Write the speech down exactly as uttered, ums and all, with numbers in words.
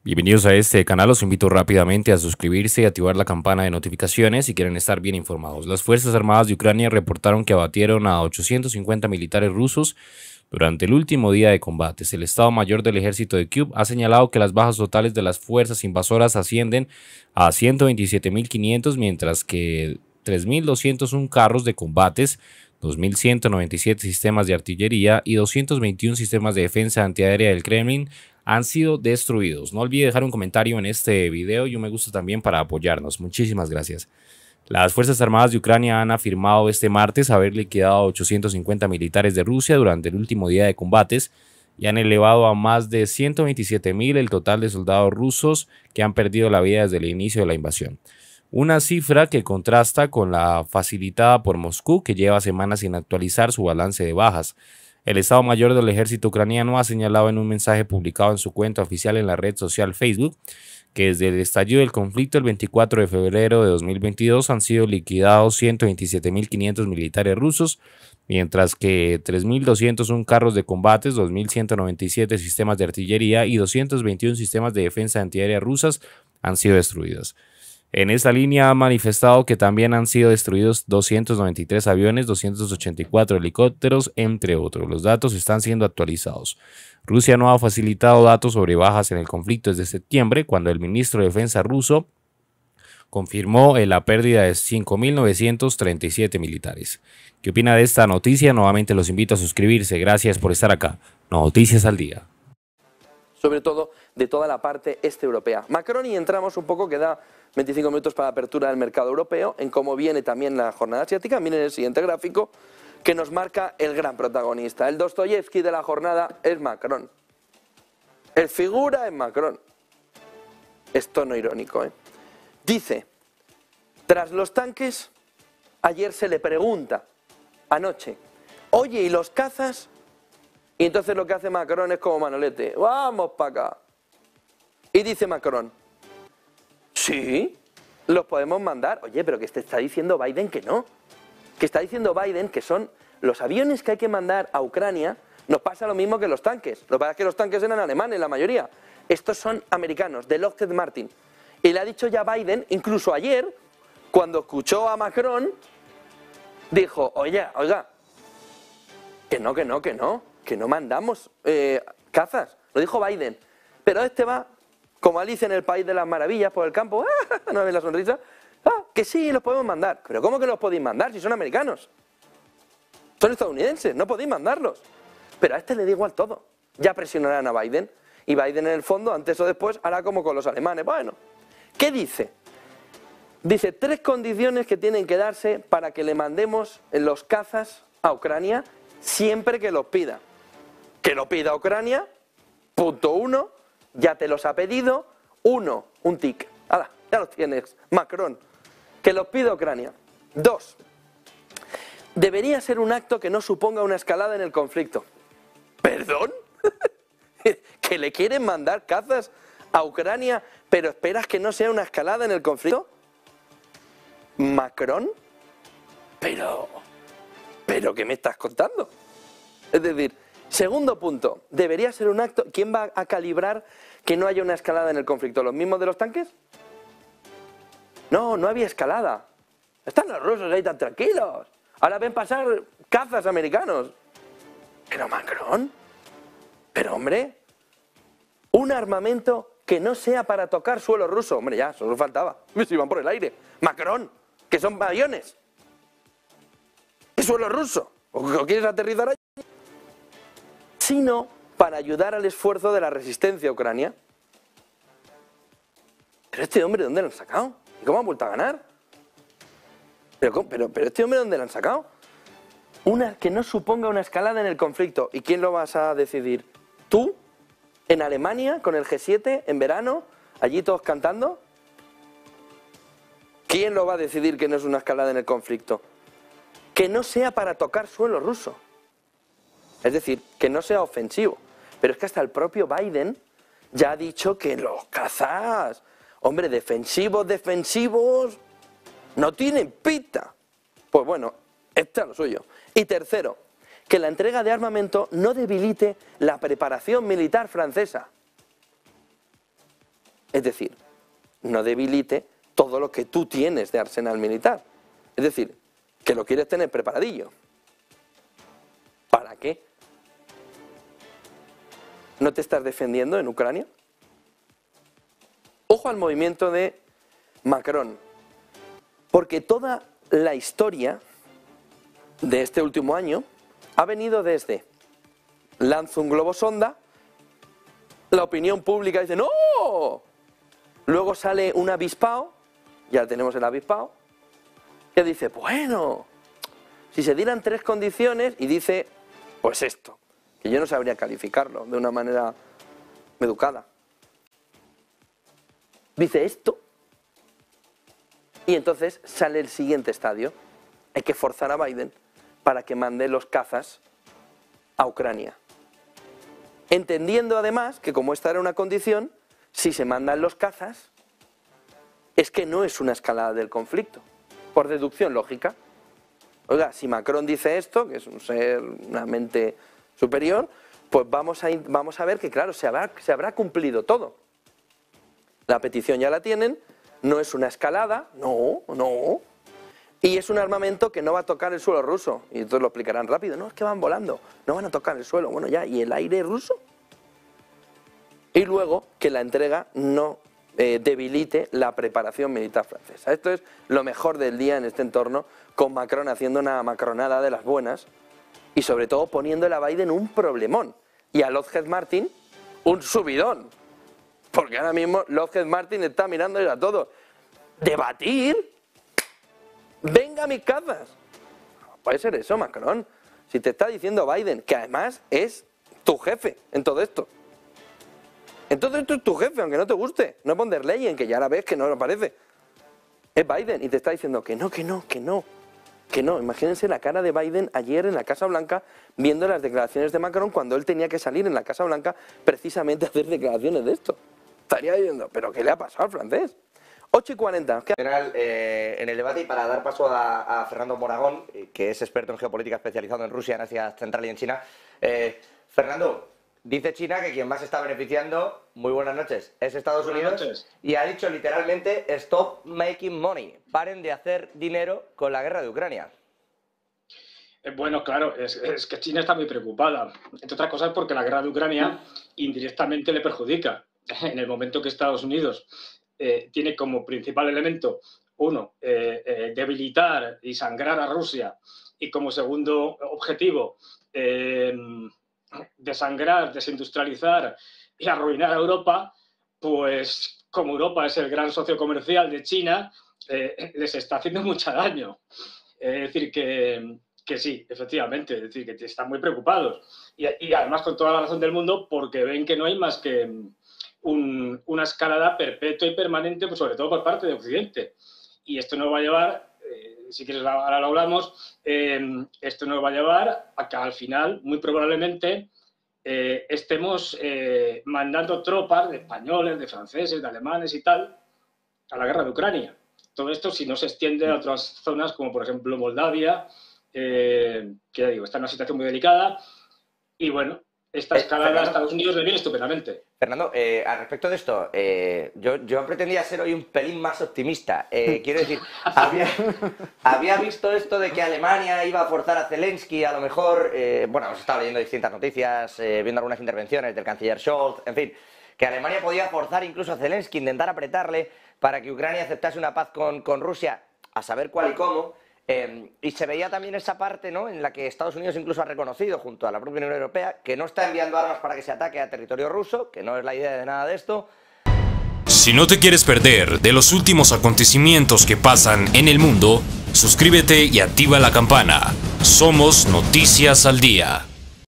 Bienvenidos a este canal, los invito rápidamente a suscribirse y activar la campana de notificaciones si quieren estar bien informados. Las Fuerzas Armadas de Ucrania reportaron que abatieron a ochocientos cincuenta militares rusos durante el último día de combates. El Estado Mayor del Ejército de Kyiv ha señalado que las bajas totales de las fuerzas invasoras ascienden a ciento veintisiete mil quinientos, mientras que tres mil doscientos uno carros de combates, dos mil ciento noventa y siete sistemas de artillería y doscientos veintiuno sistemas de defensa antiaérea del Kremlin han sido destruidos. No olvide dejar un comentario en este video y un me gusta también para apoyarnos. Muchísimas gracias. Las Fuerzas Armadas de Ucrania han afirmado este martes haber liquidado a ochocientos cincuenta militares de Rusia durante el último día de combates y han elevado a más de ciento veintisiete mil el total de soldados rusos que han perdido la vida desde el inicio de la invasión. Una cifra que contrasta con la facilitada por Moscú, que lleva semanas sin actualizar su balance de bajas. El Estado Mayor del Ejército ucraniano ha señalado en un mensaje publicado en su cuenta oficial en la red social Facebook que desde el estallido del conflicto el veinticuatro de febrero de dos mil veintidós han sido liquidados ciento veintisiete mil quinientos militares rusos, mientras que tres mil doscientos uno carros de combates, dos mil ciento noventa y siete sistemas de artillería y doscientos veintiuno sistemas de defensa antiaérea rusas han sido destruidos. En esta línea ha manifestado que también han sido destruidos doscientos noventa y tres aviones, doscientos ochenta y cuatro helicópteros, entre otros. Los datos están siendo actualizados. Rusia no ha facilitado datos sobre bajas en el conflicto desde septiembre, cuando el ministro de Defensa ruso confirmó la pérdida de cinco mil novecientos treinta y siete militares. ¿Qué opina de esta noticia? Nuevamente los invito a suscribirse. Gracias por estar acá. Noticias al día. Sobre todo de toda la parte este europea. Macron, y entramos un poco, queda veinticinco minutos para la apertura del mercado europeo, en cómo viene también la jornada asiática. Miren el siguiente gráfico que nos marca el gran protagonista. El Dostoyevsky de la jornada es Macron. El figura es Macron. Es tono irónico, ¿eh? Dice, tras los tanques, ayer se le pregunta, anoche, oye, ¿y los cazas? Y entonces lo que hace Macron es como Manolete, vamos para acá. Y dice Macron, sí, los podemos mandar. Oye, pero que te está diciendo Biden que no. Que está diciendo Biden que son los aviones que hay que mandar a Ucrania. Nos pasa lo mismo que los tanques. Lo que pasa es que los tanques eran alemanes, la mayoría. Estos son americanos, de Lockheed Martin. Y le ha dicho ya Biden, incluso ayer, cuando escuchó a Macron, dijo, oye, oiga, que no, que no, que no, que no mandamos eh, cazas. Lo dijo Biden. Pero este va como Alicia en el País de las Maravillas por el campo. ¿No ves la sonrisa? Ah, que sí, los podemos mandar. ¿Pero cómo que los podéis mandar si son americanos? Son estadounidenses, no podéis mandarlos. Pero a este le da igual todo. Ya presionarán a Biden. Y Biden en el fondo, antes o después, hará como con los alemanes. Bueno, ¿qué dice? Dice tres condiciones que tienen que darse para que le mandemos los cazas a Ucrania siempre que los pida. Que lo pida Ucrania, punto uno, ya te los ha pedido, uno, un tic. ¡Hala! Ya los tienes, Macron. Que los pida Ucrania. Dos, debería ser un acto que no suponga una escalada en el conflicto. ¿Perdón? ¿Que le quieren mandar cazas a Ucrania, pero esperas que no sea una escalada en el conflicto? ¿Macron? Pero... ¿Pero qué me estás contando? Es decir, segundo punto, debería ser un acto... ¿Quién va a calibrar que no haya una escalada en el conflicto? ¿Los mismos de los tanques? No, no había escalada. Están los rusos ahí tan tranquilos. Ahora ven pasar cazas americanos. ¿Pero Macron? Pero hombre, un armamento que no sea para tocar suelo ruso. Hombre, ya, solo faltaba. Si van por el aire. Macron, que son aviones. ¿Qué suelo ruso? ¿O quieres aterrizar allí? Sino para ayudar al esfuerzo de la resistencia a Ucrania. ¿Pero este hombre dónde lo han sacado? ¿Y cómo han vuelto a ganar? ¿Pero, pero, pero este hombre dónde lo han sacado? Una que no suponga una escalada en el conflicto. ¿Y quién lo vas a decidir? ¿Tú? ¿En Alemania? ¿Con el G siete? ¿En verano? ¿Allí todos cantando? ¿Quién lo va a decidir que no es una escalada en el conflicto? Que no sea para tocar suelo ruso. Es decir, que no sea ofensivo. Pero es que hasta el propio Biden ya ha dicho que los cazas, hombre, defensivos, defensivos, no tienen pinta. Pues bueno, está lo suyo. Y tercero, que la entrega de armamento no debilite la preparación militar francesa. Es decir, no debilite todo lo que tú tienes de arsenal militar. Es decir, que lo quieres tener preparadillo. ¿Para qué? ¿No te estás defendiendo en Ucrania? Ojo al movimiento de Macron, porque toda la historia de este último año ha venido desde lanzo un globo sonda, la opinión pública dice ¡no! Luego sale un avispao, ya tenemos el avispao, que dice, bueno, si se dieran tres condiciones, y dice, pues esto, que yo no sabría calificarlo de una manera educada. Dice esto, y entonces sale el siguiente estadio. Hay que forzar a Biden para que mande los cazas a Ucrania. Entendiendo además que como esta era una condición, si se mandan los cazas, es que no es una escalada del conflicto, por deducción lógica. Oiga, si Macron dice esto, que es un ser, una mente superior, pues vamos a, vamos a ver que claro, se habrá, se habrá cumplido todo. La petición ya la tienen, no es una escalada, no, no. Y es un armamento que no va a tocar el suelo ruso. Y entonces lo explicarán rápido, no, es que van volando, no van a tocar el suelo. Bueno, ya, ¿y el aire ruso? Y luego que la entrega no eh, debilite la preparación militar francesa. Esto es lo mejor del día en este entorno, con Macron haciendo una macronada de las buenas y sobre todo poniéndole a Biden un problemón y a Lockheed Martin un subidón. Porque ahora mismo Lockheed Martin está mirándole a todo. ¿Debatir? ¡Venga mis cazas! Puede ser eso, Macron. Si te está diciendo Biden, que además es tu jefe en todo esto. Entonces esto es tu jefe, aunque no te guste. No es von der Leyen, que ya la ves que no lo parece. Es Biden y te está diciendo que no, que no, que no. Que no. Imagínense la cara de Biden ayer en la Casa Blanca viendo las declaraciones de Macron cuando él tenía que salir en la Casa Blanca precisamente a hacer declaraciones de esto. Estaría diciendo, ¿pero qué le ha pasado al francés? ocho y cuarenta. General, eh, en el debate, y para dar paso a, a Fernando Moragón, que es experto en geopolítica especializado en Rusia, en Asia Central y en China. Eh, Fernando, dice China que quien más está beneficiando, muy buenas noches, es Estados Unidos. Noches. Y ha dicho literalmente, stop making money, paren de hacer dinero con la guerra de Ucrania. Bueno, claro, es, es que China está muy preocupada, entre otras cosas porque la guerra de Ucrania indirectamente le perjudica. En el momento que Estados Unidos eh, tiene como principal elemento, uno, eh, eh, debilitar y sangrar a Rusia, y como segundo objetivo, eh, desangrar, desindustrializar y arruinar a Europa, pues como Europa es el gran socio comercial de China, eh, les está haciendo mucho daño. Es decir, que... Que sí, efectivamente, es decir, que están muy preocupados. Y, y además con toda la razón del mundo, porque ven que no hay más que un, una escalada perpetua y permanente, pues sobre todo por parte de Occidente. Y esto nos va a llevar, eh, si quieres ahora lo hablamos, eh, esto nos va a llevar a que al final, muy probablemente, eh, estemos eh, mandando tropas de españoles, de franceses, de alemanes y tal, a la guerra de Ucrania. Todo esto si no se extiende a otras zonas como por ejemplo Moldavia, Eh, que ya digo, está en una situación muy delicada y bueno, esta escalada a Estados Unidos le viene estupendamente. Fernando, eh, al respecto de esto, eh, yo, yo pretendía ser hoy un pelín más optimista. Eh, quiero decir, había, había visto esto de que Alemania iba a forzar a Zelensky, a lo mejor, eh, bueno, hemos estado leyendo distintas noticias, eh, viendo algunas intervenciones del canciller Scholz, en fin, que Alemania podía forzar incluso a Zelensky, intentar apretarle para que Ucrania aceptase una paz con, con Rusia, a saber cuál y cómo. Eh, y se veía también esa parte, ¿no?, en la que Estados Unidos incluso ha reconocido, junto a la propia Unión Europea, que no está enviando armas para que se ataque a territorio ruso, que no es la idea de nada de esto. Si no te quieres perder de los últimos acontecimientos que pasan en el mundo, suscríbete y activa la campana. Somos Noticias al Día.